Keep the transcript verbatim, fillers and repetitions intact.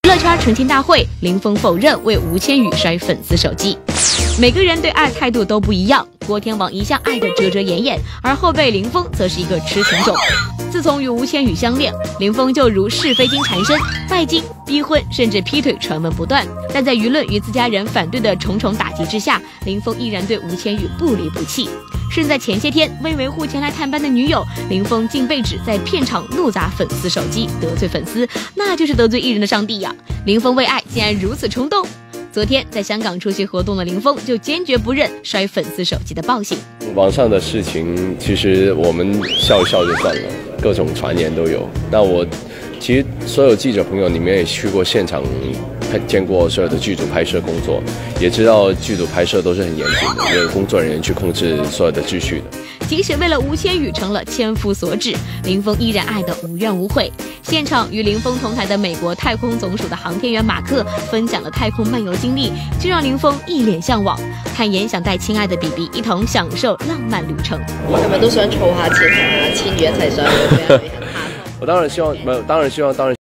娱乐圈澄清大会，林峰否认为吴千语摔粉丝手机。每个人对爱态度都不一样，郭天王一向爱得遮遮掩掩，而后辈林峰则是一个痴情种。自从与吴千语相恋，林峰就如是非精缠身，拜金、逼婚，甚至劈腿传闻不断。但在舆论与自家人反对的重重打击之下，林峰依然对吴千语不离不弃。甚至在前些天，为维护前来探班的女友，林峰竟被指在片场怒砸粉丝手机，得罪粉丝，那就是得罪艺人的上帝呀！林峰为爱竟然如此冲动。昨天在香港出席活动的林峰就坚决不认摔粉丝手机的暴行。 网上的事情其实我们笑一笑就算了，各种传言都有。那我其实所有记者朋友，你们也去过现场，见过所有的剧组拍摄工作，也知道剧组拍摄都是很严谨的，有工作人员去控制所有的秩序的。 即使为了吴千语成了千夫所指，林峰依然爱得无怨无悔。现场与林峰同台的美国太空总署的航天员马克分享了太空漫游经历，就让林峰一脸向往，坦言想带亲爱的比比一同享受浪漫旅程。 我係咪都想儲下錢啊？千月一齊上去，俾人哋嚇？ 我當然希望，當然希望，當然